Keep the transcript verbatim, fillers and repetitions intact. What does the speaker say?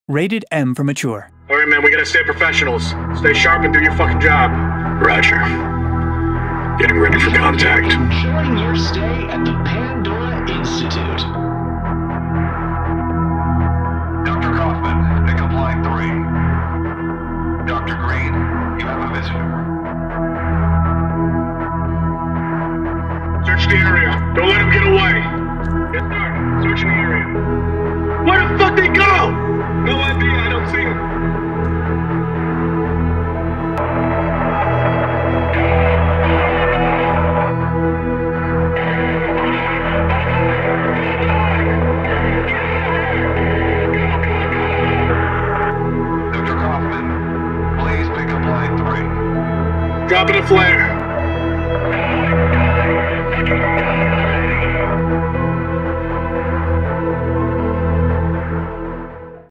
Rated M for mature. Alright, man, we gotta stay professionals. Stay sharp and do your fucking job. Roger. Getting ready for contact. Enjoying your stay at the Pandora Institute. Doctor Kaufman, pick up line three. Doctor Green, you have a visitor. Search the area. Don't let him get away. Get started. Searching the area. Where the fuck they go? No idea. I don't see them. Doctor Kaufman, please pick up line three. Dropping a flare.